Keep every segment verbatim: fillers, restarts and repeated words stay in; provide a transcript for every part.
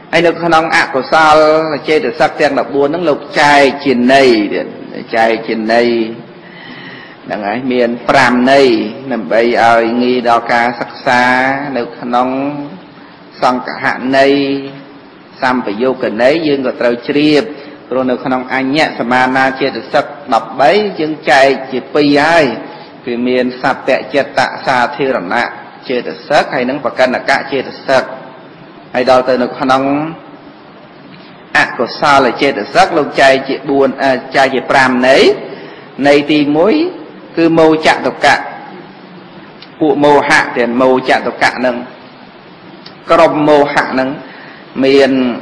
ai được khăn ạ của sao chê được sắc tiếng là buồn nó lục chai trên này chai trên này đằng ấy miền pram này nằm bây ở nghi đo ca sắc xa được khăn xong cả hạn này xăm phải vô cần đấy dương có trâu triệp rồi được khăn anh nhẹ samana chê được sắc đọc bấy dương chai chỉ pi ai vì miền sạp tệ chết tạ xa thiêu rằm nạ chê được sắc hay nâng và cân là cả chê được sắc hay đó từ được khăn ạ của sao là chê được sắc lúc chai chị buồn chai chị pram nấy này thì mối cứ mâu chạm tục cả phụ mâu hạ thì mâu chạm tục cả nâng crom mâu hạ nâng miền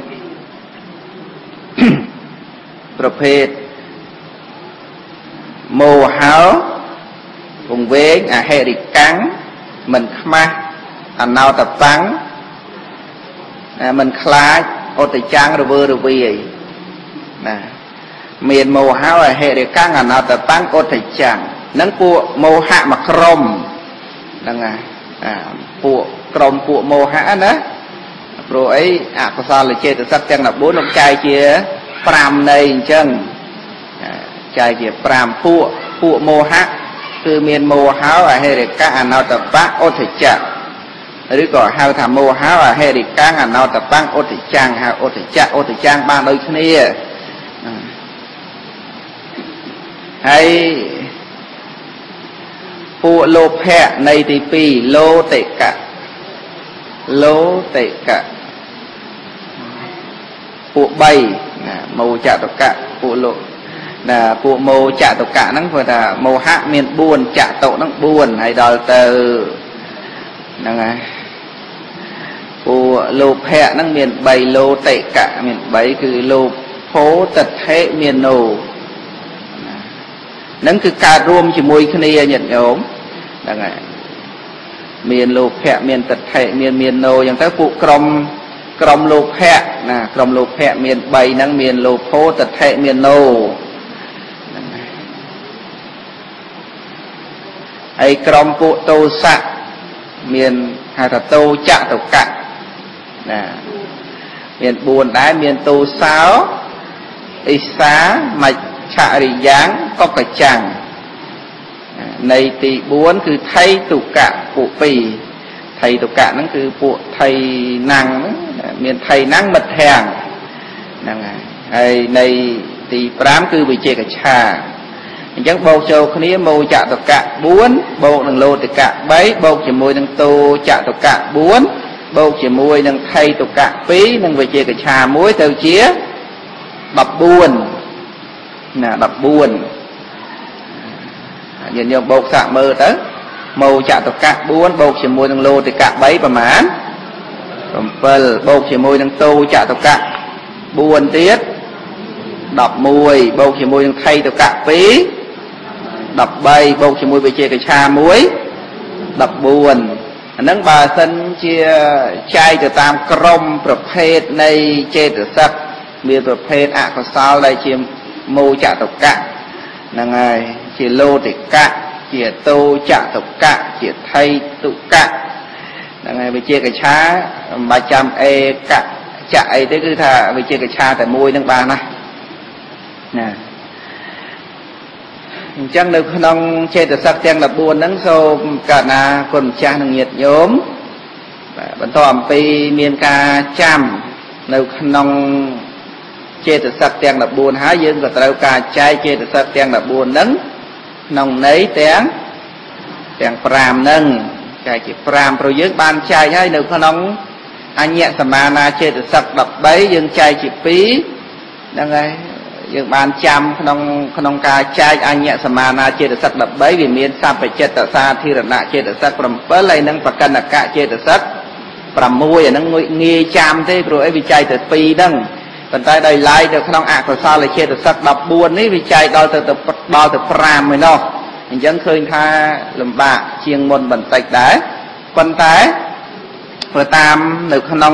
ประเภทโมหะวงเวงอะเฮริกังมันขมาอันนาวตะฟังมันคล้ายโอติจังระเวอระเวียนะเมียนโมหะอะเฮริกังอันนาวตะฟังโอติจังนั่งปูโมหะมากรมนั่งไงปูกรมปูโมหะนะโปรไออะภาษาเลยเจตสักจังนับบุญลงใจเจี๋ยปรามในจังใจเจี๋ยปรามปูปูโมหะคือเมียนโมหะอะเฮริกังอันนาวตะฟังโอติจังหรือก็หาทำโมหะอะเฮริกังอันนาวตะฟังโอติจังหาโอติจังโอติจังบ้านโดยนี้ให้ปูโลแพะในที่ปีโลเตกะโลเตกะปูใบโมจัตุกะปูโลนะปูโมจัตุกะนั่งเพื่อแต่โมหะเมียนบุญจัตุนั่งบุญให้ดอลเตอร์นั่งไงปูโลแพะนั่งเมียนใบโลเตกะเมียนใบคือโลโพตัดเทเมียนโนนั่นคือการรวมจิมวยคณีอย่างโยมนั่นไงเมียนโลแพะเมียนตัดเทเมียนเมียนโนอย่างแต่ปูกรมกรมโลแพะนะกรมโลแพะเมียนใบนั่งเมียนโลโพตัดเทเมียนโนไอ้กรมปูโตสะเมียนหาตโตจะตกะนะเมียนบุญได้เมียนโตสาวอิสามาชาริยังก็กระจังในตีบ้วนคือไทยตุกะปุปีไทยตุกะนั่นคือปุไทยนังเมียนไทยนังมัดแทงนั่นไงไอในตีปรามคือวิเจกชาจังโบโจคนนี้โมจะตุกะบ้วนโบหนึ่งโลตุกะใบโบจมวยหนึ่งโตจะตุกะบ้วนโบจมวยหนึ่งไทยตุกะปีหนึ่งวิเจกชามวยเตาเจี๊ยบับบ้วนน่ะดับบุญยันยมโบกสะมือเต๋อโมจะตกะบุญโบกเฉียมมวยดังโลติกะใบประมาณผมเปิลโบกเฉียมมวยดังโตจะตกะบุญเตี้ยดับมวยโบกเฉียมมวยดังไทยตกะปีดับใบโบกเฉียมมวยไปเจกชามวยดับบุญอันนั้นบาสันเจียใจจะตามกรมประเภทในเจตสักมีประเภทอะข้อสาวได้เชียมโมจะตกะนั่งไงเจียโลติกะเจียโตจะตกะเจียไทยตุกะนั่งไงไปเจียกระช้าบาจำเอกะจะไอได้คือถ้าไปเจียกระช้าแต่มวยนั่งบานะนะจังนึกน้องเชตสักแจงระบุญนั่งโซมกะนาคนจ้าหนึ่งเหยียดโยมบรรทอมปีเมียนกาจำนึกน้องเจตสักเตียงดับบุญหายืนกับเราการใจเจตสักเตียงดับบุญนั้นนองไหนเตียงเตียงปรามนั่งใจจิตปรามประยุกต์บานใจให้หนึ่งขนมอันเนี้ยสมานาเจตสักดับใบยืนใจจิตปีนั่งไงยืนบานจำขนมขนมกาใจอันเนี้ยสมานาเจตสักดับใบวิมีนสัมปเจตสาธิรณะเจตสักปรมเปล่ยนั่งประกันกะเจตสักปรมมวยนั่งงีจำที่โปรไอวิจัยแต่ปีนั่งปัจจัยใดไล่เดี๋ยวขนมอ่ะก็ซาเลยเชื่อสักดับบุญนี่วิจัยดอลแต่ดอลแต่พรามไม่นอกยังเคยท่าลำบากเชียงมนบันติดได้คนท้ายเพื่อตามหนึ่งขนม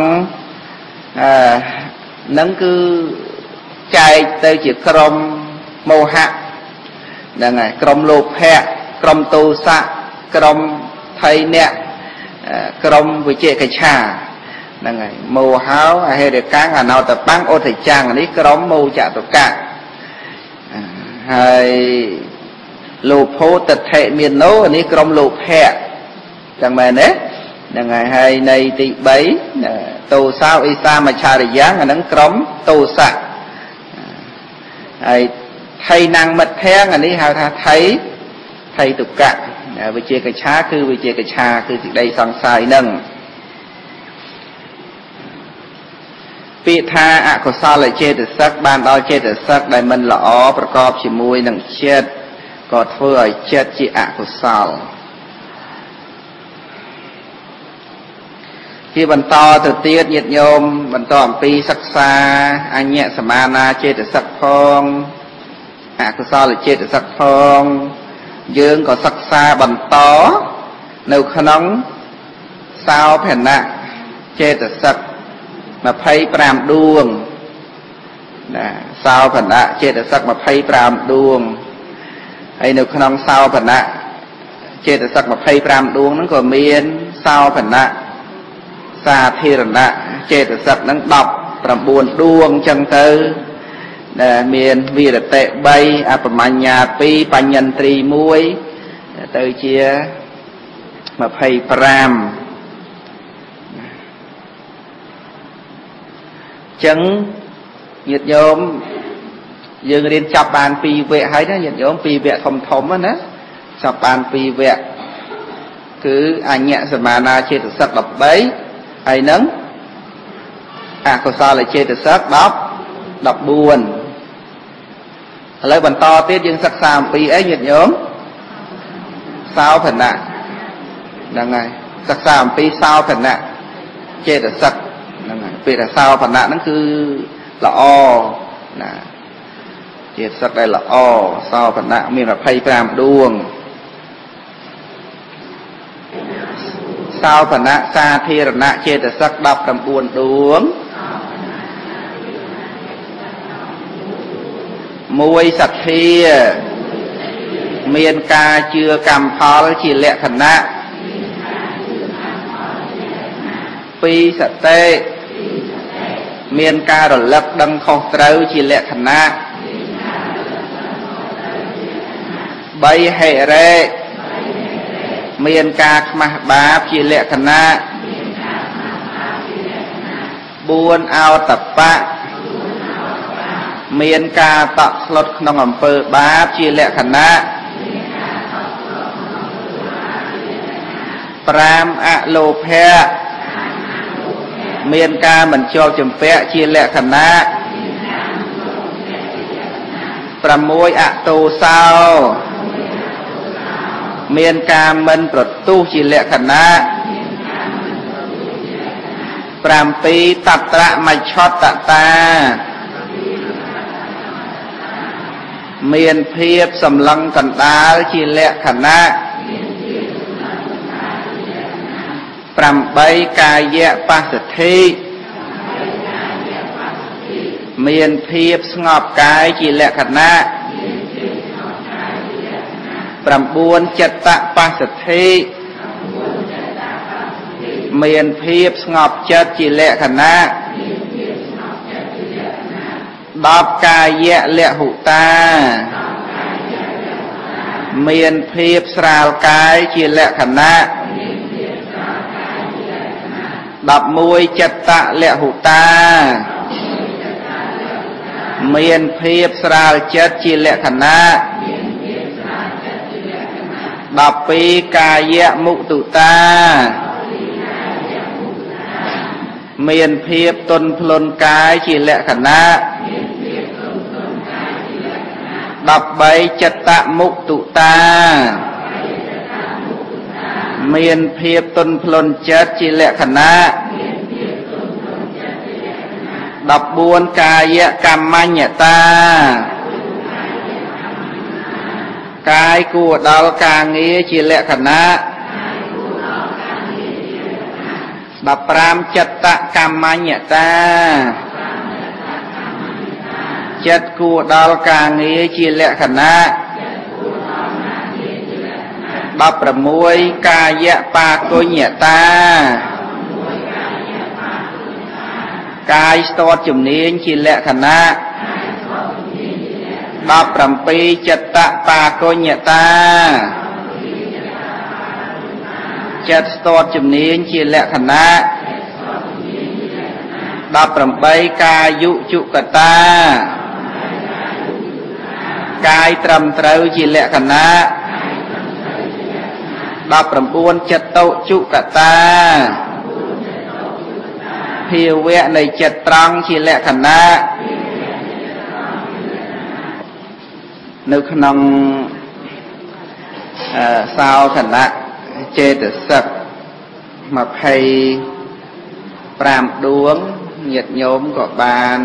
นั่นคือใจเตยจิตกรมโมหะยังไงกรมโลภะกรมตูสะกรมไทยเนี่ยกรมวิเจกชา năng ngày mô háo hay để cáng à nào tập băng ô thầy chàng này crom mô chạ tập cả hay lục hô tật hệ miền nấu này crom lục hẹ chẳng mẹ nế năng ngày hay này tị bấy tô sao isa mà cha để dáng là nắng crom tô sạc hay thầy năng mật theo anh ấy hào thấy thầy tục cả vì chia cái chá cứ vì chia cái cha cứ đây sang sai nâng bị tha ạ có sao lại chê từ sắc ban đo chê từ sắc đại mình lõประกอบchỉ mùi nâng chết có thưa ở chết chỉ ạ có sao khi bần to từ tiết nhiệt nhôm bần to pi sắc xa anh nhẹ samana chê từ sắc phong ạ có sao lại chê từ sắc phong dương có sắc xa bần to nếu khả năng sao phèn nạ chê từ sắc mà phay pram đuông sao phèn nạ chê từ sắc mà phay pram đuông hay nếu khả năng sao phèn nạ chê từ sắc mà phay pram đuông nó còn miên sao phèn nạ xa thi rần nạ chê từ sắc nó đọc pram buồn đuông chân tư miền vì là tệ bay à phần mà nhà pi pa nhân tri muối từ chia mà phay pram chứng nhiệt nhóm dương đến chập bàn pi vệ hay đó nhiệt nhóm pi vệ thom thom á nè chập bàn pi vệ cứ anh nhẹ sờ mà na chia từ sắc đập bấy hay nấng à có sao lại chia từ sắc đọc đọc buồn lấy bàn to tiết dương sắc sao pi ấy nhiệt nhóm sao phần nạ đang ngày sắc sao pi sao phần nạ chê được sắc đang ngày vì là sao phần nạ nó cứ là o nè chê sắc đây là o sao phần nạ miền là phay pram đuông sao phần nạ xa thi rần nạ chê được sắc đọc cầm buồn đuống mùi sạch thi miền ca chưa cầm phó chỉ lệ khẩn nạ phi sạch tê miền ca rồi lật đăng khổ trâu chỉ lệ khẩn nạ bay hệ rê miền ca khmah báp chỉ lệ khẩn nạ buôn ao tập bạ miền ca tọt lột nông ẩm phơ báp chia lệ khẩn nạ pram ạ lô phe miền ca mình cho chùm phe chia lệ khẩn nạ pram môi ạ tô sao miền ca mình prot tu chia lệ khẩn nạ pram pi tạt tra mạch chót tạ ta miền phiếp sầm lăng cần đá chỉ lệ khẩn nạ pram bay cài dẹ pa sệt thi miền phiếp ngọp cái chỉ lệ khẩn nạ pram buôn chật tạ pa sệt thi miền phiếp ngọp chật chỉ lệ khẩn nạ đọc cài dẹ lệ hụ ta miền phiếp srào cái chỉ lệ khẩn nạ đọc mùi chật tạ lệ hụ ta miền phiếp srào chất chỉ lệ khẩn nạ đọc pi cài dẹ mụ tụ ta miền phiếp tuân phôn cái chỉ lệ khẩn nạ đọc bấy chất tạ mục tụ ta miền phiếp tuân phôn chất chỉ lệ khẩn nạ đọc buôn ca dẹ cam manh nhẹ ta cái của đó ca nghĩa chỉ lệ khẩn nạ đọc pram chất tạ cam manh nhẹ ta chất của đó ca nghĩa chỉ lệ khẩn nạ đọc ra mùi ca dẹ pa cô nhẹ ta កាយស្ទាត់ជំនាញជាលក្ខណៈដប់ប្រាំពីរចិត្តបាកញ្ញតាចិត្តស្ទាត់ជំនាញជាលក្ខណៈដប់ប្រាំបីកាយុជុកតាកាយត្រឹមត្រូវជាលក្ខណៈដប់ប្រាំបួនចិត្តតុជុកតាភាវៈនៃចិត្តត្រង់ជាលក្ខណៈនៅក្នុងសោធនៈចេតសិកម្ភៃប្រាំដួងញាតិញោមក៏បាន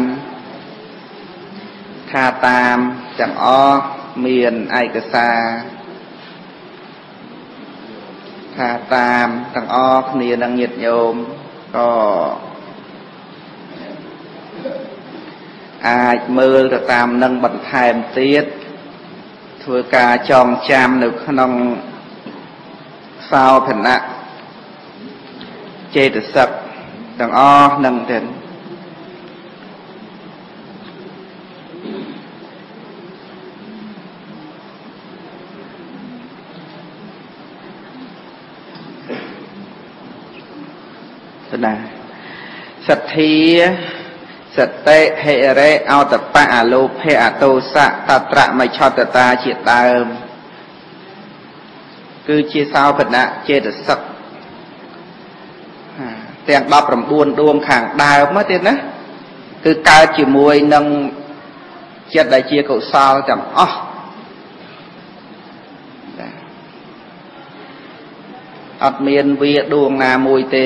ថាតាមទាំងអស់មានឯកសារថាតាមទាំងអស់គ្នានឹងញាតិញោមក៏អាចមើលទៅតាមនឹងបន្ថែមទៀតធ្វើការចងចាំនៅក្នុងសោធនៈចេតសិកទាំងអស់នឹងទៀតស្ដាសទ្ធាសតិហិរេអតបៈអលោភៈអតោសៈតត្រមច្ឆតតាជាដើមគឺជាសោភនៈចេតសិកទាំងដប់ប្រាំបួនដួងខាងដើមមកទៀតណាគឺកើតជាមួយនឹងចិត្តដែលជាកុសលទាំងអស់អត់មានវាដួងណាមួយទេ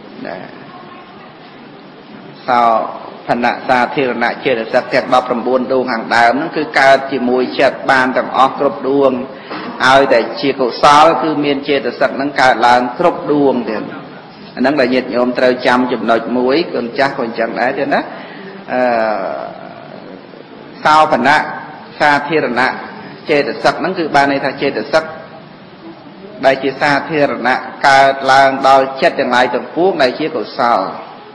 សោភនៈសាធារណៈចេតសិកទាំងដប់ប្រាំបួនដួងខាងដើមហ្នឹងគឺកើតជាមួយចិត្តបានទាំងអស់គ្រប់ដួងឲ្យតែជាកុសលគឺមានចេតសិកហ្នឹងកើតឡើងគ្រប់ដួងទៀតអាហ្នឹងដែលញាតិញោមត្រូវចាំចំណុចមួយកូនចាស់ក៏អញ្ចឹងដែរទៀតណាអឺសោភនៈសាធារណៈចេតសិកហ្នឹងគឺបានន័យថាចេតសិកដែលជាសាធារណៈកើតឡើងដល់ចិត្តទាំងឡាយទាំងពួងដែលជាកុសល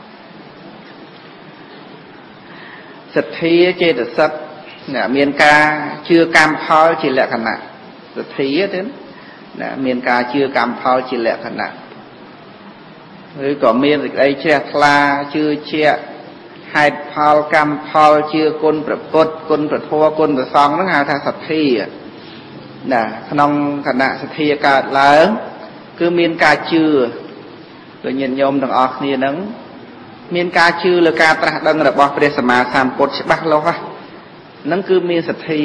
សទ្ធាចេតសិកមានការជឿកម្មផលជាលក្ខណៈសទ្ធាទេណាមានការជឿកម្មផលជាលក្ខណៈឬក៏មានសេចក្តីជ្រះថ្លាជឿជាក់ហេតុផលកម្មផលជឿគុណព្រះពុទ្ធគុណព្រះធម៌គុណព្រះសង្ឃហ្នឹងហៅថាសទ្ធាណាក្នុងគណៈសទ្ធាកើតឡើងគឺមានការជឿដូចញាតិញោមទាំងអស់គ្នាហ្នឹងមានការជឿលើការត្រាស់ដឹងរបស់ព្រះសម្មាសម្ពុទ្ធច្បាស់លាស់ហ្នឹងគឺមានសទ្ធា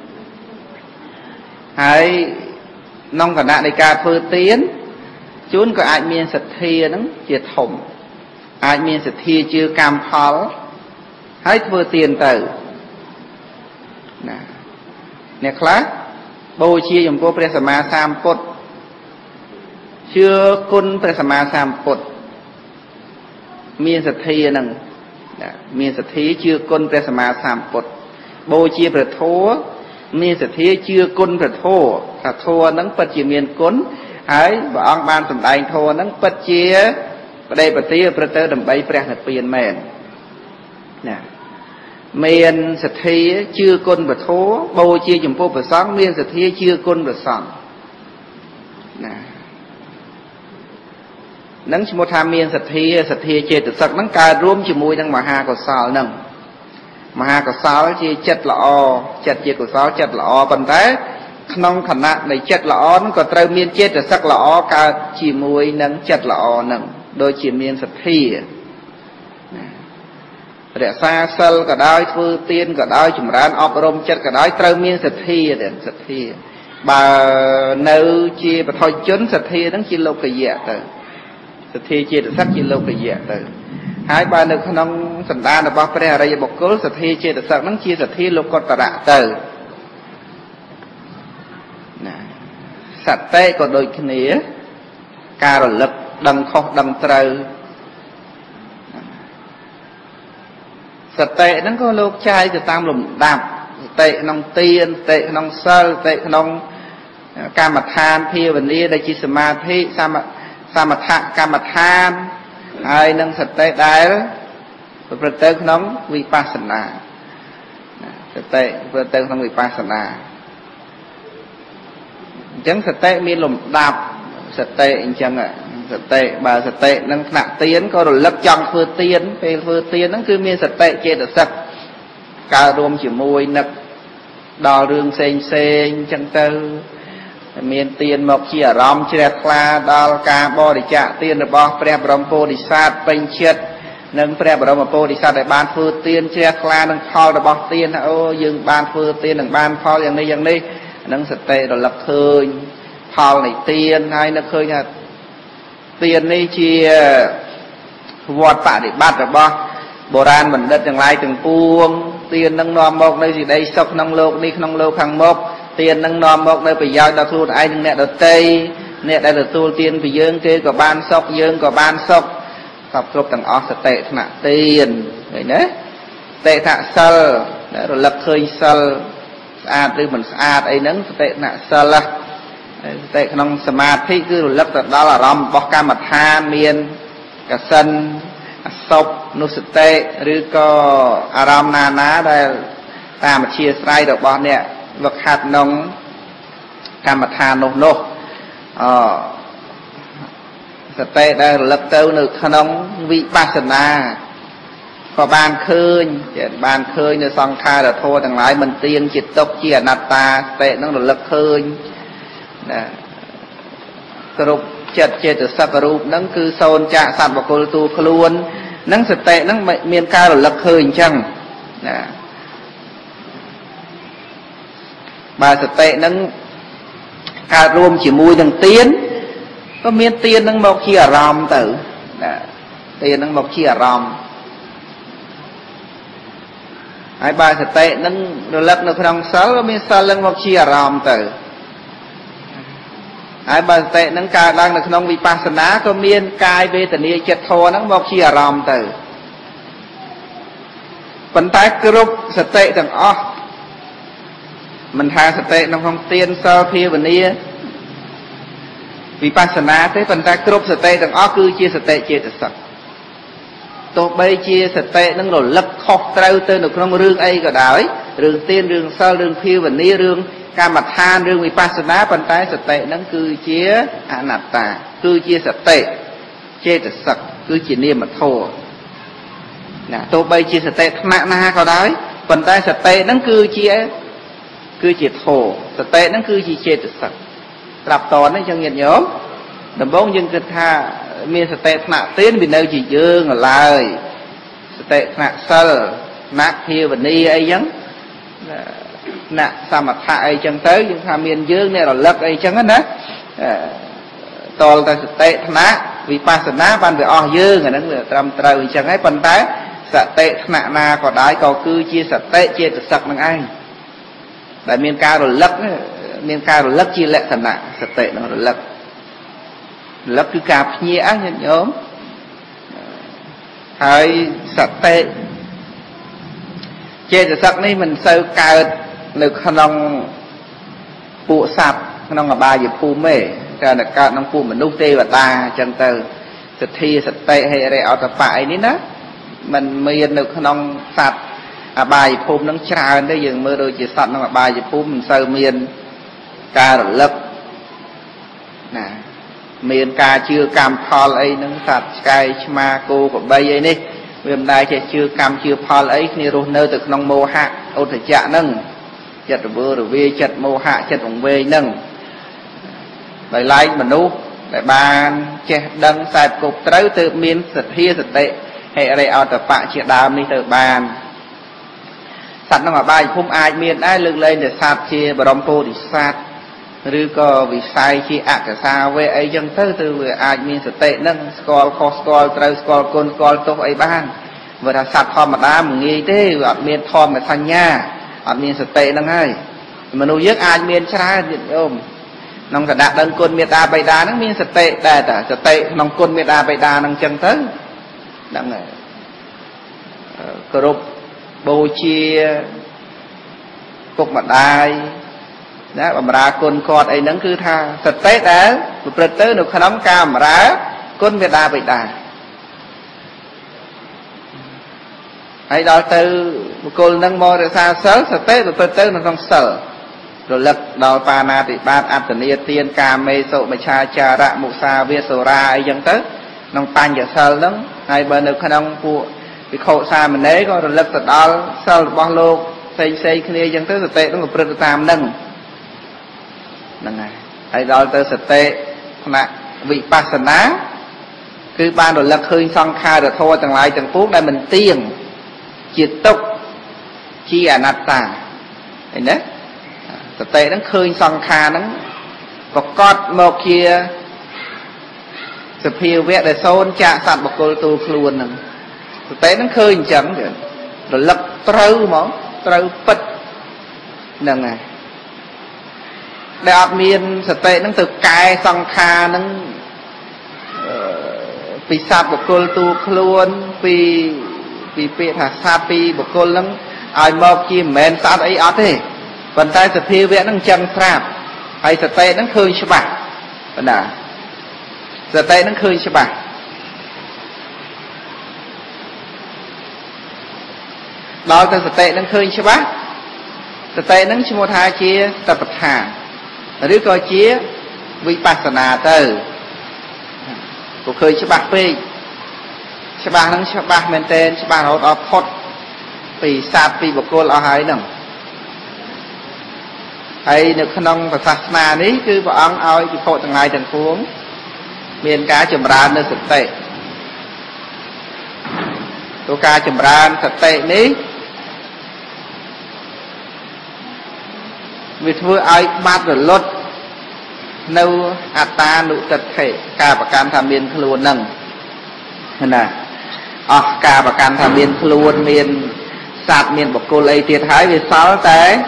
ហើយក្នុងគណៈនៃការធ្វើទានជួនក៏អាចមានសទ្ធាហ្នឹងជាធំអាចមានសទ្ធាជឿកម្មផលហើយធ្វើទានទៅណាអ្នកខ្លះបូជាចំពោះព្រះសម្មាសម្ពុទ្ធជឿគុណព្រះសម្មាសម្ពុទ្ធមានសទ្ធាហ្នឹងមានសទ្ធាជឿគុណព្រះសម្មាសម្ពុទ្ធបូជាព្រះធម៌មានសទ្ធាជឿគុណព្រះធម៌ថាធម៌ហ្នឹងពិតជាមានគុណហើយព្រះអង្គបានសម្ដែងធម៌ហ្នឹងពិតជាបដិបទាប្រទៅដើម្បីព្រះនិព្វានមែនណាមានសទ្ធាជឿគុណព្រះធម៌បូជាចំពោះព្រះសង្ឃមានសទ្ធាជឿគុណព្រះសង្ឃណានឹងឈ្មោះថាមានសទ្ធាសទ្ធាចេតសិកហ្នឹងកើតរួមជាមួយនឹងមហាកុសលហ្នឹងមហាកុសលជាចិត្តល្អចិត្តជាកុសលចិត្តល្អប៉ុន្តែក្នុងខណៈនៃចិត្តល្អហ្នឹងក៏ត្រូវមានចេតសិកល្អកើតជាមួយនឹងចិត្តល្អហ្នឹងដូចជាមានសទ្ធារក្សាសិលក៏ដោយធ្វើទានក៏ដោយចម្រើនអប់រំចិត្តក៏ដោយត្រូវមានសទ្ធាដែរសទ្ធាបើនៅជាបឋមជនសទ្ធាហ្នឹងជាលោកយៈទៅសទ្ធាចេតសិកជាលោកយៈទៅហើយបើនៅក្នុងសន្តានរបស់ព្រះអរិយបុគ្គលសទ្ធាចេតសិកហ្នឹងជាសទ្ធាលោកុត្តរៈទៅណាសតិក៏ដូចគ្នាការរលឹកដឹងខុសដឹងត្រូវសតិហ្នឹងក៏លោកចាយទៅតាមលំដាប់សតិក្នុងទានសតិក្នុងសិលសតិក្នុងកម្មដ្ឋានភាវនាដែលជាសមាធិសមសមថកម្មដ្ឋានហើយនឹងសតិដែលប្រទៅក្នុងវិបស្សនាសតិប្រទៅក្នុងវិបស្សនាអញ្ចឹងសតិមានលំដាប់សតិអញ្ចឹងសតិបើសតិនឹងថ្នាក់ទៀនក៏រលឹកចង់ធ្វើទៀនពេលធ្វើទៀនហ្នឹងគឺមានសតិចេតសិកកើតរួមជាមួយនឹកដល់រឿងផ្សេងផ្សេងអញ្ចឹងទៅមានទៀនមកជាអារម្មណ៍ជ្រះថ្លាដល់ការបរិច្ចាគទៀនរបស់ព្រះបរមពោធិសត្វពេញចិត្តនិងព្រះបរមពោធិសត្វដែលបានធ្វើទៀនជ្រះថ្លានឹងផលរបស់ទៀនអូយើងបានធ្វើទៀននឹងបានផលយ៉ាងនេះយ៉ាងនេះនឹងសតិរលឹកឃើញផលនៃទៀនហើយនឹកឃើញថាទៀននេះជាវត្តបដិបត្តិរបស់បុរាណបណ្ឌិតទាំងឡាយទាំងពួងទៀននឹងនាំមកនៅសេចក្តីសុខក្នុងលោកនេះក្នុងលោកខាងមុខទៀននឹងនាំមកនៅប្រយោជន៍ដល់ខ្លួនឯងនិងអ្នកដទៃអ្នកដែលទទួលទៀនពីយើងគេក៏បានសុខយើងក៏បានសុខគ្រប់គ្រប់ទាំងអស់សតិថ្នាក់ទៀនឃើញទេសតិថ្នាក់សិលរលឹកឃើញសិលស្អាតឬមិនស្អាតអីហ្នឹងសតិថ្នាក់សិលសតិក្នុងសមាធិគឺរលឹកទៅដល់អារម្មណ៍របស់កម្មដ្ឋានមានកសិនអសុបនុសតិឬក៏អារម្មណ៍ណាណាដែលតាមអធិស្រ័យរបស់អ្នកវឹកហាត់ក្នុងកម្មដ្ឋាននោះនោះអសតិដែលរលឹកទៅនៅក្នុងវិបស្សនាក៏បានឃើញបានឃើញនៅសង្ខារធម៌ទាំងឡាយមិនទៀងជាទុក្ខជាអនត្តាសតិនឹងរលឹកឃើញណាគ្រប់ចិត្តចេតសិករូបហ្នឹងគឺសូន្យចាកសត្វបុគ្គលទូខ្លួនហ្នឹងសតិហ្នឹងមានការរលឹកឃើញអញ្ចឹងណាបើសតិហ្នឹងកើតរួមជាមួយនឹងទៀនក៏មានទៀនហ្នឹងមកជាអារម្មណ៍ទៅណាទៀនហ្នឹងមកជាអារម្មណ៍ហើយបើសតិហ្នឹងរលឹកនៅក្នុងសិលក៏មានសិលហ្នឹងមកជាអារម្មណ៍ទៅហើយបើសតិហ្នឹងកើតឡើងនៅក្នុងវិបស្សនាក៏មានកាយវេទនាចិត្តធម៌ហ្នឹងមកជាអារម្មណ៍ទៅប៉ុន្តែគ្រប់សតិទាំងអស់មិនថាសតិក្នុងក្នុងទានសិលភាវនាវិបស្សនាទេប៉ុន្តែគ្រប់សតិទាំងអស់គឺជាសតិចេតសិកទោះបីជាសតិនឹងរលឹកខុសត្រូវទៅនៅក្នុងរឿងអីក៏ដោយរឿងទានរឿងសិលរឿងភាវនារឿងកម្មដ្ឋានរឿងវិបស្សនាប៉ុន្តែសតិនឹងគឺជាអនត្តាគឺជាសតិចេតសិកគឺជានាមធម៌ណាទោះបីជាសតិថ្នាក់ណាក៏ដោយប៉ុន្តែសតិនឹងគឺជាគឺជាធម៌សតិនឹងគឺជាចេតសិកត្រាប់តននេះចឹងញាតិញោមដំបូងយើងគិតថាមានសតិថ្នាក់ទានវានៅជាយើងឡើយសតិថ្នាក់សិលថ្នាក់ភាវនាអីចឹងថ្នាក់សមថៈអីចឹងទៅយើងថាមានយើងអ្នករលឹកអីចឹងណាតលតែសតិថ្នាក់វិបស្សនាបានវាអស់យើងអាហ្នឹងវាត្រឹមត្រូវអញ្ចឹងហើយប៉ុន្តែសតិថ្នាក់ណាក៏ដោយក៏គឺជាសតិចេតសិកនឹងឯងដែលមានការរលឹកមានការរលឹកជាលក្ខណៈសតិនឹងរលឹករលឹកគឺការភ្ញាក់ញាតិញោមហើយសតិចេតសិកនេះមិនសូវកើតនៅក្នុងពួកសត្វក្នុងអបាយភូមិទេតែកើតក្នុងពួកមនុស្សទេវតាអញ្ចឹងទៅសទ្ធាសតិហិរិអតបៈអីនេះណាมันមាននៅក្នុងសត្វអបាយភូមិនឹងច្រើនទេយើងមើលដូចជាសត្វក្នុងអបាយភូមិមិនសូវមានការរលឹកណាមានការជឿកម្មផលអីហ្នឹងសត្វឆ្កែឆ្មាគោក្របីអីនេះវាមិនដែលចេះជឿកម្មជឿផលអីគ្នារស់នៅទៅក្នុងមោហៈឧទ្ធចៈហ្នឹងចិត្តរវើរវាយចិត្តមោហៈចិត្តវង្វេងហ្នឹងដោយឡែកមនុស្សដែលបានចេះដឹងខ្សែគប់ត្រូវទើបមានសទ្ធាសតិហិរិអតបៈជាដើមនេះទៅបានសត្វក្នុងអបាយភូមិអាចមានដែរលើកលែងតែសត្វជាបរមពោធិសត្វឬក៏វិស័យជាអកសាវៈអីចឹងទៅទៅវាអាចមានសតិនឹងស្គាល់ខុសស្គាល់ត្រូវស្គាល់គុណស្គាល់ទោសអីបានបើថាសត្វធម្មតាមិនងាយទេវាអត់មានធម្មសញ្ញាអត់មានសតិនឹងហើយមនុស្សយើងអាចមានច្រើនទៀតញោមក្នុងកដាក់ដឹងគុណមេត្តាបិតាហ្នឹងមានសតិដែរតាសតិក្នុងគុណមេត្តាបិតាហ្នឹងចឹងទៅហ្នឹងហើយគោរពបូជាពុកម្ដាយណាបម្រើគុណគាត់អីហ្នឹងគឺថាសតិដែលប្រព្រឹត្តទៅនៅក្នុងការបម្រើគុណមេត្តាបិតា hay đó từ một cô nâng mô để xa sớ sơ tế rồi tôi tới nó không sợ rồi lực đó pa na thì bát áp tần ia tiên ca mê sộ mà cha cha rạ mụ sa viết sổ ra ấy dân tới nông pan giờ sơ lắm hay bên được khả năng phụ vì khổ xa mình đấy có rồi lực từ đó sơ bao lô xây xây kia dân tới sơ tế nó một bật tam nâng nâng này hay đó tới sơ tế vị pasana cứ ban rồi lực hơi xong khai rồi thôi chẳng lại chẳng phút đây mình tiền chiết tốc chi à nát tà thấy đấy thực tế nó khơi xong khai nó có cọt một kia sự phiêu vẽ để xôn chạ sạch một cô tu luôn nè thực tế nó khơi chẳng được rồi lực trâu mà trâu bật nè này để ọt miên thực tế nó từ cài xong khai nó vì sạch một cô tu luôn vì vì bị thả xa pi một cô lắm ai một chi men sát ấy ọt thế vận tay sự phiêu vẽ nó chân sạp hay sự tệ nó khơi cho bà vấn đề sự tệ nó khơi cho bà đó là sự tệ nó khơi cho bác sự tệ nó cho một hai chia tập bật hàng rồi coi chia vipassana từ của khơi cho bác phê cho bác nó cho bác men tên cho bác nó đó phốt vì sạp vì một cô là hai nè hay được khả năng và sát na ní cứ bọn ông ơi thì khổ thằng ngày thằng phuống miền cá chùm ra nơi thực tệ tô cá chùm ra thực tệ ní vì thưa ai bắt rồi lốt nâu ta nụ tật thể ca và can tham miền luôn nâng nè à ca và can tham miền luôn miền sạt miền bọc cô lấy tiệt hái về sáu tế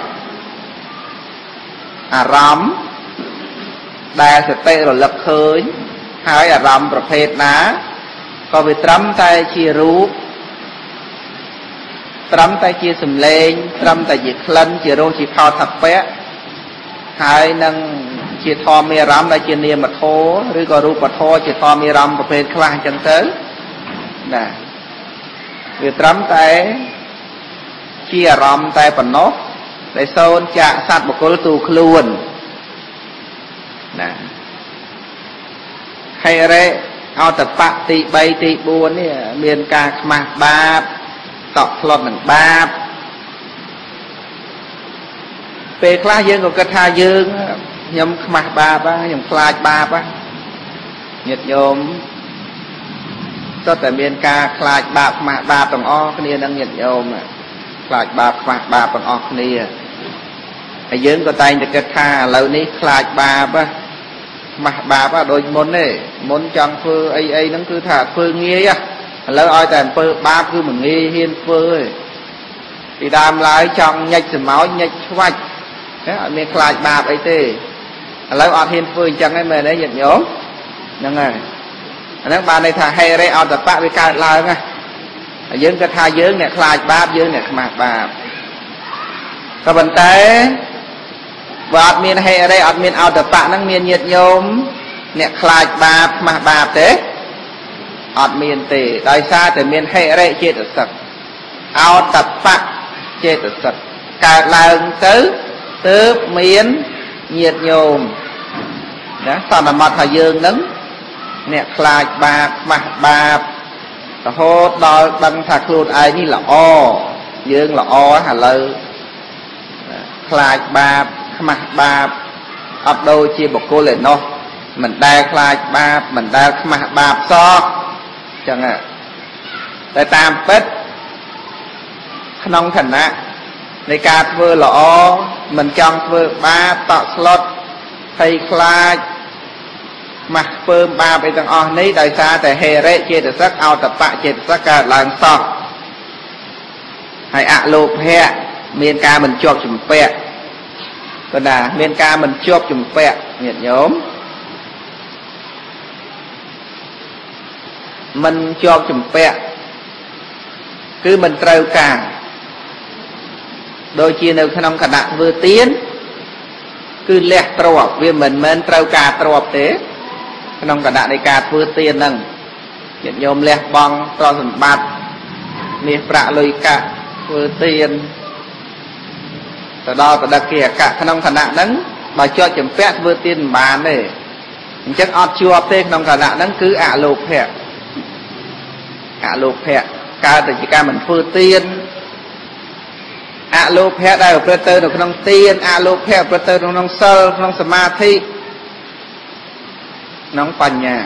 à rắm đa sẽ tê rồi lập khơi hai à rắmประเภท ná có về trắm tay chia rú trắm tay chia sầm lên trắm tay chia khăn chia rô chia thao thập pé hai nâng chia thò mê rắm đây chia niềm mà thô rồi có rú mà thô chia thò mê rắm ประเภท ខ្លះ chân tới nè về trắm tay chia rắm tay phần nốt để xôn chạ sát một cô tu luôn nè hay rê ao tập bạc tị bay tị buồn nè miền ca mà ba tọt lọt bằng ba về khla dương của cất hai dương nhom mà ba ba nhom khla ba ba nhiệt nhôm cho tại miền ca khla ba mà ba tầng o cái này đang nhiệt nhôm khla ba mà ba tầng o cái này hay dương có tay được cái tha lâu ní khla ba ba mà ba ba đôi môn này môn trong phơ ai ai nó cứ thả phơ nghe á lâu ai tại phơ ba cứ mình nghe hiên phơ thì đam lái trong nhạch sầm máu nhạch vạch thế ở miền khla ba ấy tê lâu ở hiên phơ chẳng ai mày đấy nhận nhớ nhưng này anh ba này thà hay đấy ở tập bạ với cả lại nghe dương cái tha dương này khla ba dương này mà ba các bạn thấy và admin hay ở đây admin ao tập bạn năng miền nhiệt nhôm nè khai ba mà ba thế admin tề đại sa từ miền hay ở đây chơi tập sật ao tập bạn chơi tập sật cả lần tứ tứ miền nhiệt nhôm đó toàn là mặt thời dương nứng nè khai ba mà ba hốt đo bằng thạc luôn ai như là o dương là o hà lơ khai ba mà ba ấp đôi chia một cô lên nó mình đai khai ba mình đai mà ba so chẳng ạ tại tam pết nông thành áในการធ្វើល្អមិនចង់ធ្វើបាបតក់ស្លុតហើយខ្លាចមកធ្វើបាបអីទាំងអស់នេះដោយសារតែហេរិចេតសិកអតបៈចេតសិកកើតឡើងសោះហើយអលោភៈមានការមិនជាប់ជំពាក់ก็น่ะเมียนกามันจบจุ่มแปะnhiệtโยมมันจบจุ่มแปะคือมันเตาการโดยเชี่ยในขนมขณะvừa tiến คือแหลกตรวจវាមិនមែនត្រូវការตรวจទេក្នុងគណៈនៃការធ្វើទានហ្នឹងញាតិញោមលះបង់ទ្រព្យសម្បត្តិ miệt bạ lôi cả vừa tiền từ đó từ đặc kia cả khả năng khả năng nắng mà cho chấm pet vừa tiền bàn này chắc ọt chua tên khả năng khả năng nắng cứ ạ lục hẹ ạ lục hẹ ca từ chỉ ca mình vừa tiền ạ lục hẹ đây ở tơ được khả năng tiền ạ lục hẹ tơ được khả năng sơ khả năng samadhi nóng phần nhà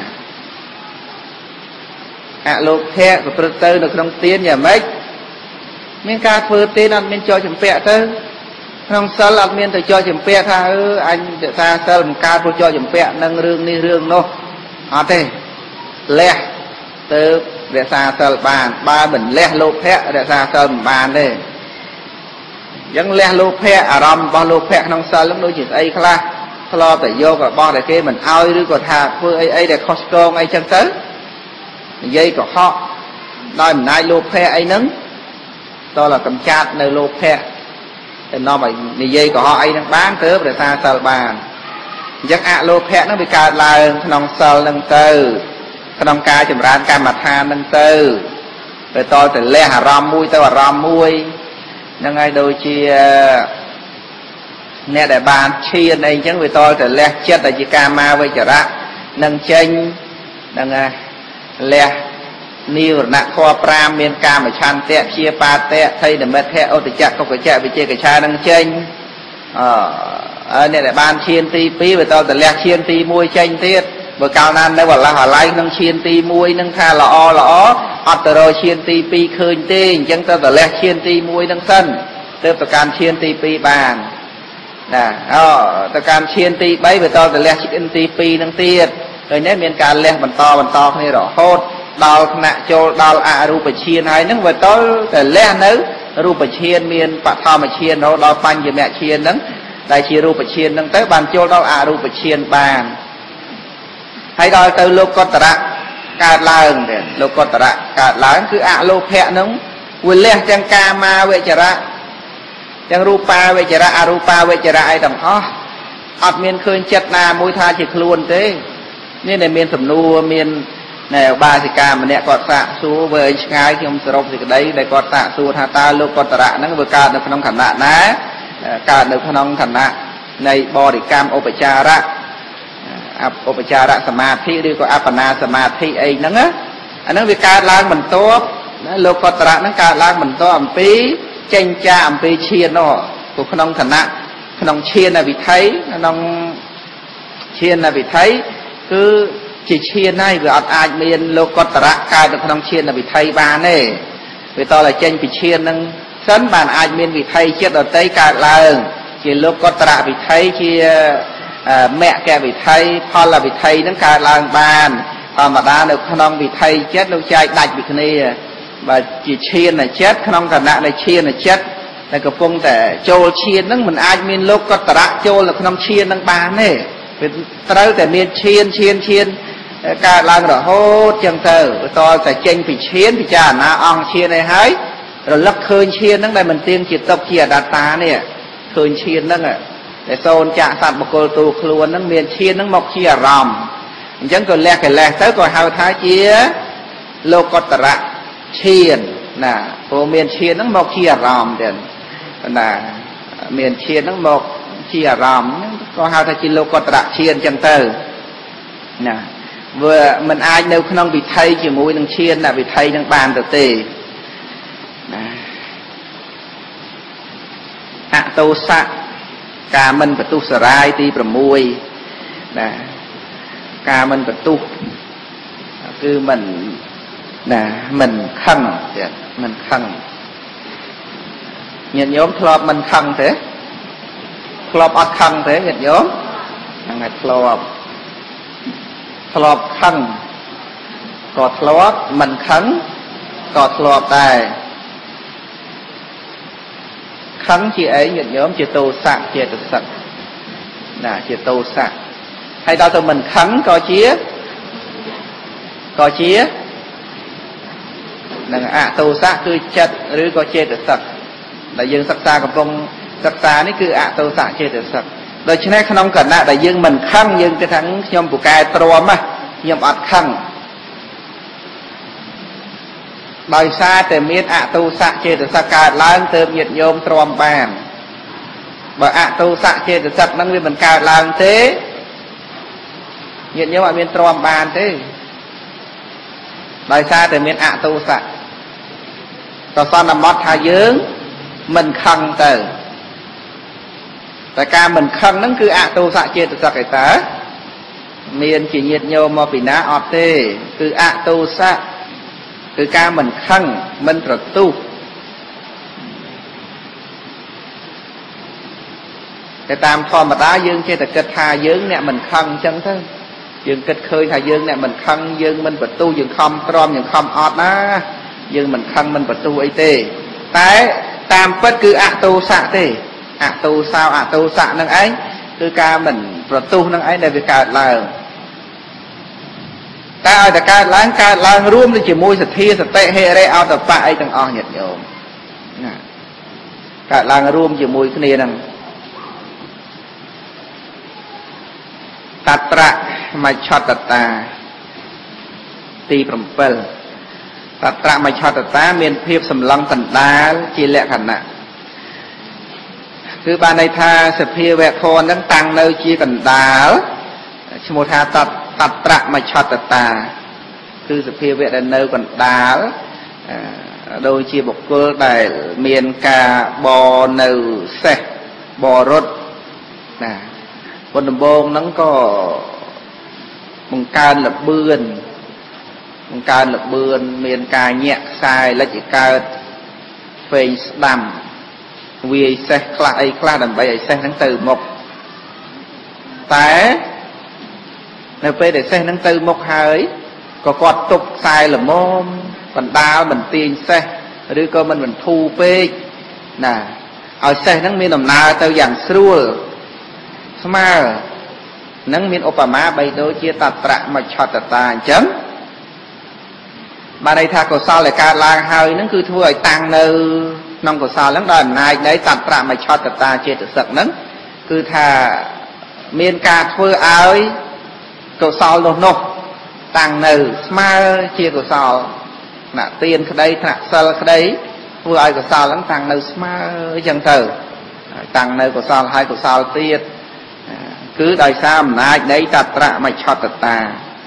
ạ lục hẹ và tơ được khả năng tiền nhà mấy miếng ca vừa tiền ăn miếng cho chấm pet tới không sao là miền từ cho chấm pẹ tha ư anh để ta sao một ca cho chấm pẹ nâng rương đi rương nô họ thế lẹ từ để xa sao bàn ba bình lẹ lô pẹ để xa sao bàn đây vẫn lẹ lô pẹ à ram bao lô pẹ không sao lắm đôi chỉ ấy khla lo phải vô và bo để kia mình aoឬក៏ថាធ្វើអីអីដែលខុសឆ្គងអីចឹងទៅនិយាយក៏ហក់ដោយអំណាចលោភៈអីហ្នឹងតើlàកំចាត់នៅលោភៈแต่นอไปนิយាយក៏ហោអីនឹងបានទៅប្រសាសិលបានអញ្ចឹងអលោភៈនឹងវាកើតឡើងក្នុងសិលនឹងទៅក្នុងការចម្រើនកម្មដ្ឋាននឹងទៅទៅតទៅលះអារម្មណ៍មួយទៅអារម្មណ៍មួយហ្នឹងហើយដូចជាអ្នកដែលបានឈានអីអញ្ចឹងវាតទៅលះចិត្តដែលជាកាមាវិចរៈនឹងចេញហ្នឹងហើយលះនិវរណៈខប្រាំមានកាមឆន្ទៈជាបាតៈថៃនិមិត្តៈឧត្តចកុកចៈវិជេកឆានឹងចេញអឺអ្នកដែលបានឈានទីពីរវាតទៅលះឈានទីមួយចេញទៀតបើកាលណានៅវឡះអាឡៃនឹងឈានទីមួយនឹងថាល្អល្អអត់ទៅរកឈានទីពីរឃើញទេអញ្ចឹងទៅទៅលះឈានទីមួយនឹងសិនទើបទៅកាន់ឈានទីពីរបានណាអូទៅកាន់ឈានទីបីវាតទៅលះឈានទីពីរនឹងទៀតឃើញទេមានការលះបន្តបន្តគ្នារហូតដល់ថ្នាក់ចូលដល់អរូបឈានហើយហ្នឹងវាតតែលះនៅរូបឈានមានបឋមឈានរហូតដល់បញ្ញមឈានហ្នឹងដែលជារូបឈានហ្នឹងទៅបានចូលដល់អរូបឈានបានហើយដល់ទៅលោកកតរៈកើតឡើងទៀតលោកកតរៈកើតឡើងគឺអលោភៈហ្នឹងវាលះទាំងកាមាវិចរៈទាំងរូបាវិចរៈអរូបាវិចរៈអីទាំងអស់អត់មានឃើញចិត្តណាមួយថាជាខ្លួនទេនេះដែលមានសំណួរមានណែបាសិកាម្នាក់គាត់សាកសួរវើឆ្ងាយខ្ញុំសរុបសេចក្តីដែលគាត់សាកសួរថាតើលោកកតរៈហ្នឹងវាកើតនៅក្នុងខណៈណាកើតនៅក្នុងខណៈនៃបរិកម្មឧបចារៈឧបចារៈសមាធិឬក៏អបណាសមាធិអីហ្នឹងណាអាហ្នឹងវាកើតឡើងបន្ទាប់ណាលោកកតរៈហ្នឹងកើតឡើងបន្ទាប់អំពីចេញចាអំពីឈាននោះព្រោះក្នុងខណៈក្នុងឈានវិថីក្នុងឈានវិថីគឺជាឈានហើយវាអត់អាចមានលោកកតរៈកើតនៅក្នុងឈានវិថីបានទេវាតតែចេញពីឈានហ្នឹងសិនបានអាចមានវិថីចិត្តដតីកើតឡើងជាលោកកតរៈវិថីជាមគ្គវិថីផលវិថីហ្នឹងកើតឡើងបានធម្មតានៅក្នុងវិថីចិត្តលោកចែកដាច់ពីគ្នាបើជាឈានចិត្តក្នុងគណៈនៃឈានចិត្តតែកំពុងតែចូលឈានហ្នឹងមិនអាចមានលោកកតរៈចូលនៅក្នុងឈានហ្នឹងបានទេវាត្រូវតែមានឈានឈានឈានកើតឡើងរហូតចឹងទៅតើតែចេញពីឈានពិចារណាអង្គឈានឯហើយរលឹកឃើញឈានហ្នឹងដែលមិនទៀងជាទុកជាអត្តតានេះឃើញឈានហ្នឹងដែលសូនចាក់សត្វបុគ្គលទូខ្លួនហ្នឹងមានឈានហ្នឹងមកជាអារម្មណ៍អញ្ចឹងក៏លះកិលេសទៅក៏ហៅថាជាលោកតរៈឈានណាព្រោះមានឈានហ្នឹងមកជាអារម្មណ៍ទៀតណាមានឈានហ្នឹងមកជាអារម្មណ៍ក៏ហៅថាជាលោកតរៈឈានអញ្ចឹងទៅណាវាមិនអាចនៅក្នុងវិថីជាមួយនឹងឈានវិថីនឹងបានទៅទេណាអតោសៈការមិនបទុសរាយទី៦ណាការមិនបទុសគឺមិនណាមិនខឹងទៀតមិនខឹងញាតិញោមធ្លាប់មិនខឹងទេធ្លាប់អត់ខឹងទេញាតិញោមហ្នឹងហើយធ្លាប់ធ្លាប់ខឹងក៏ធ្លាប់មិនខឹងក៏ធ្លាប់ដែរខឹងជាអីញាតិញោមជាទោសៈជាទសឹកណាជាទោសៈហើយដល់ទៅមិនខឹងក៏ជាក៏ជានឹងអទោសៈគឺចិត្តឬក៏ចេតសិកដែលយើងសិក្សាកំពុងសិក្សានេះគឺអទោសៈចេតសិកដូច្នេះក្នុងគណៈដែលយើងមិនខឹងយើងគិតថាខ្ញុំពូកែទ្រាំណាខ្ញុំអត់ខឹងដោយសារតែមានអតុសៈចេតសិកកើតឡើងទើបញាតិញោមទ្រាំបានបើអតុសៈចេតសិកហ្នឹងវាមិនកើតឡើងទេញាតិញោមអត់មានទ្រាំបានទេដោយសារតែមានអតុសៈក៏សន្មតថាយើងមិនខឹងទៅតែការមិនខឹងហ្នឹងគឺអតុសៈចេតសិកឯតើមានជាញាតិញោមមកពីណាអត់ទេគឺអតុសៈគឺការមិនខឹងមិនប្រទុះតែតាមធម្មតាយើងចេះតែគិតថាយើងអ្នកមិនខឹងអញ្ចឹងទៅយើងគិតឃើញថាយើងអ្នកមិនខឹងយើងមិនប្រទុះយើងខំទ្រាំយើងខំអត់ណាយើងមិនខឹងមិនប្រទុះអីទេតែតាមពិតគឺអតុសៈទេអតុសោអតុសៈនឹងឯងគឺការមិនប្រទុះនឹងឯងដែលវាកើតឡើងតែឲ្យតែកើតឡើងកើតឡើងរួមទៅជាមួយសទ្ធាសតិហិរិអតបៈអីទាំងអស់ញាតិញោមណាកើតឡើងរួមជាមួយគ្នាហ្នឹងតត្រៈមច្ឆតតាទី7តត្រៈមច្ឆតតាមានភាពសម្លឹងកណ្ដាលជាលក្ខណៈគឺបានន័យថាសភាវៈធម៌ហ្នឹងតាំងនៅជាកណ្ដាលឈ្មោះថាតតត្រៈមច្ឆតតាគឺសភាវៈដែលនៅកណ្ដាលដូចជាបុគ្គលដែលមានការបនៅសេះបរត់ណាប៉ុន្តែដំបូងហ្នឹងក៏បង្កើនលបឿនបង្កើនលបឿនមានការញាក់ខ្សែលិចកើតផ្សេងស្ដាំវាយសេះខ្លះអីខ្លះដើម្បីឲ្យសេះហ្នឹងទៅមុខតែនៅពេលដែលសេះហ្នឹងទៅមុខហើយក៏គាត់ទប់ខ្សែល្មមបណ្ដាលមិនទាញសេះឬក៏មិនបន្ធូរពេកណាឲ្យសេះហ្នឹងមានដំណើរទៅយ៉ាងស្រួលស្មើនឹងមានឧបមាបីដូចជាតត្រៈមច្ឆតតាអញ្ចឹងបានន័យថាកុសលដែលកើតឡើងហើយហ្នឹងគឺធ្វើឲ្យតាំងនៅក្នុងកុសលហ្នឹងដោយអំណាចនៃតត្រៈមច្ឆតតាចេតសិកហ្នឹងគឺថាមានការធ្វើឲ្យកុសលនោះនោះតាំងនៅស្មើជាកុសលថ្នាក់ទានក្តីថ្នាក់សិលក្តីធ្វើឲ្យកុសលហ្នឹងតាំងនៅស្មើអញ្ចឹងទៅតាំងនៅកុសលហើយកុសលទៀតគឺដោយសារអំណាចនៃតត្រៈមច្ឆតតា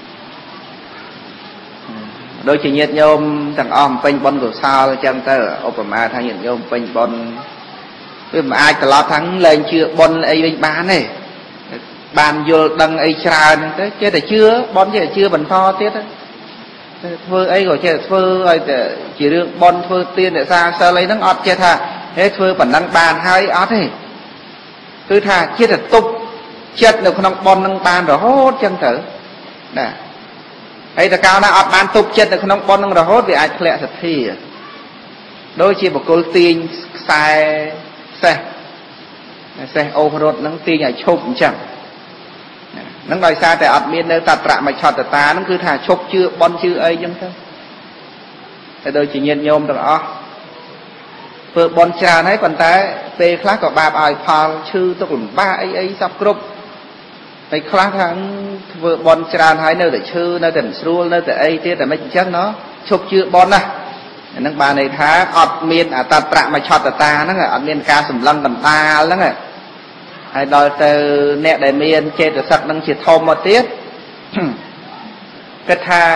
ដូចជាញាតិញោមទាំងអស់ពេញបុណ្យកុសលអញ្ចឹងទៅឧបមាថាញាតិញោមពេញបុណ្យវាមិនអាចត្រឡប់ថាលែងជឿបុណ្យអីវិញបានទេបានយល់ដឹងអីច្រើនទៅចេះតែជឿបុណ្យចេះតែជឿបន្តទៀតធ្វើអីក៏ចេះតែធ្វើឲ្យតែជារឿងបុណ្យធ្វើទានរក្សាសិលអីហ្នឹងអត់ចេះថាហេធ្វើប៉ុណ្ណឹងបានហើយអត់ទេគឺថាចេះតែទប់ចិត្តនៅក្នុងបុណ្យហ្នឹងបានរហូតចឹងទៅណាហើយតើកាលណាអត់បានទប់ចិត្តនៅក្នុងបុណ្យហ្នឹងរហូតវាអាចធ្លាក់សទ្ធាដូចជាបុគ្គលទាញខ្សែសេះសេះអូសរត់ហ្នឹងទាញឲ្យឈប់អញ្ចឹងហ្នឹងដោយសារតែអត់មាននៅតត្រៈមច្ឆតតាហ្នឹងគឺថាឈប់ជឿបុណ្យជឿអីអញ្ចឹងទៅតែដូចជាញាតិញោមទាំងអស់ធ្វើបុណ្យច្រើនហើយប៉ុន្តែពេលខ្លះក៏បាបឲ្យផលឈឺទុក្ខលំបាកអីអីសពគ្រប់តែខ្លះថាធ្វើបុណ្យច្រើនហើយនៅតែឈឺនៅតែមិនស្រួលនៅតែអីទៀតតែមិនអញ្ចឹងណោះឈប់ជឿបុណ្យណាហ្នឹងបានន័យថាអត់មានអតត្រៈមច្ឆតតាហ្នឹងអត់មានការសម្លឹងកណ្ដាលហ្នឹងហើយដល់ទៅអ្នកដែលមានចេតសិកហ្នឹងជាធំមកទៀតគិតថា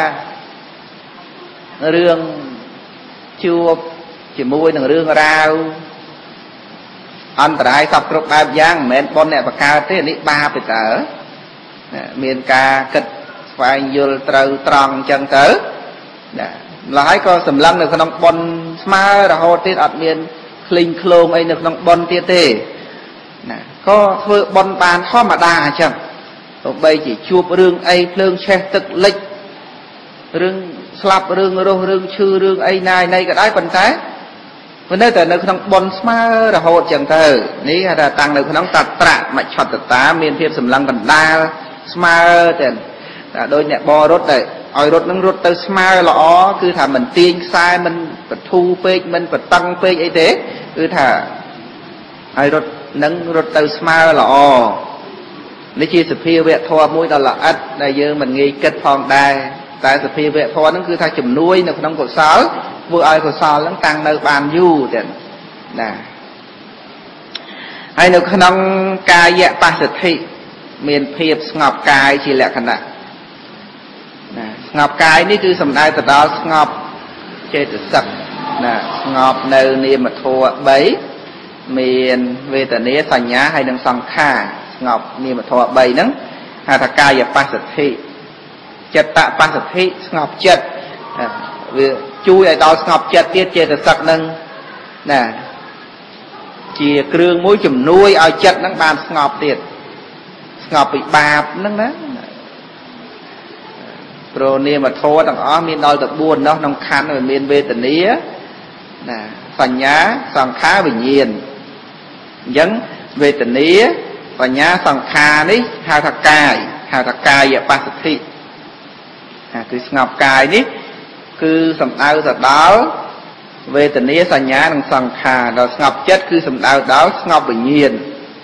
រឿងជួបជាមួយនឹងរឿងរ៉ាវអន្តរាយសពគ្រប់បែបយ៉ាងមិនមែនបុណ្យអ្នកបកើតទេនេះបាបទេតើមានការគិតស្វែងយល់ត្រូវត្រង់អញ្ចឹងទៅណាម្ល៉េះហើយក៏សម្លឹងនៅក្នុងបុណ្យស្មើរហូតទៀតអត់មានឃ្លីងឃ្លោងអីនៅក្នុងបុណ្យទៀតទេណាក៏ធ្វើបុណ្យបានធម្មតាអញ្ចឹងទោះបីជាជួបរឿងអីភ្លើងឆេះទឹកលិចរឿងស្លាប់រឿងរស់រឿងឈឺរឿងអីណាយណីក៏ដោយប៉ុន្តែប៉ុន្តែតែនៅក្នុងបុណ្យស្មើរហូតចឹងទៅនេះគេថាតាំងនៅក្នុងតត្រៈមច្ឆតតាមានភាពសម្លឹងកណ្ដាលស្មើតែតែដូចអ្នកបរត់តែឲ្យរត់នឹងរត់ទៅស្មើល្អគឺថាមិនទាញខ្សែមិនបធូរពេកមិនបតឹងពេកអីទេគឺថាឲ្យរត់នឹងរត់ទៅស្មើល្អនេះជាសភាវៈធម៌មួយដ៏ល្អិតដែលយើងមិនងាយគិតផងដែរ tại sự phi vệ phó nó cứ thay chùm nuôi nó không có sáu vừa ai có sáu nó tăng nơi bàn du tiền nè hay nó không cài dạ ba sự thị miền phiệp ngọc cài chỉ lẽ khả năng ngọc cài ní cứ sầm đai từ đó ngọc chơi từ sập nè ngọc nơi niệm mà thua bấy miền về tậnนี้สัญญาhay đừng song kha ngọc niệm mà thua bấy nắng hà thà cài dạ ba sự thị chật tạ ba sự thị ngọc chật vì chui ở đó ngọc chật tiết chơi từ sập nâng nè chia kêu mũi chùm nuôi ao chật nắng bàn ngọc tiệt ngọc bị bạp nắng đó rồi niệm mà thua đằng ó miền đôi tập buồn đó nông khăn rồi miền về tậnนี้nè phần nhá sòng khá bình nhiên dẫn về tậnนี้phần nhá sòng khá đấy hai thằng cài hai thằng cài vậy ba thực thị à cứ ngọc cài đấy cứ sầm đau giật đó về tậnนี้phần nhá đằng sòng khá rồi ngọc chất cứ sầm đau đó ngọc bình nhiên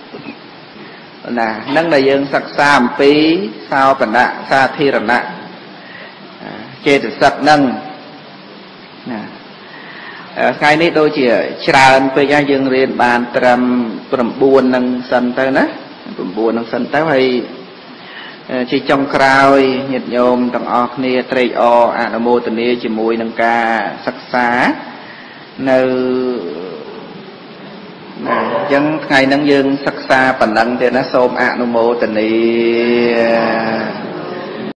nè nâng đại dương sắc xa một tí sao bản đạ xa thi rần đạ chê từ sắc nâng nè cái này tôi chỉ tràn về gia dương riêng bàn trầm trầm buồn nâng sân tới ná trầm buồn nâng sân tới hay chỉ trong crowd nhiệt nhôm tầng ọc nia trây o à nó mô tình nia chỉ mùi nâng ca sắc xá nơi dân ngày nâng dương sắc xa bản nâng thì nó xôm ạ nó mô tình nia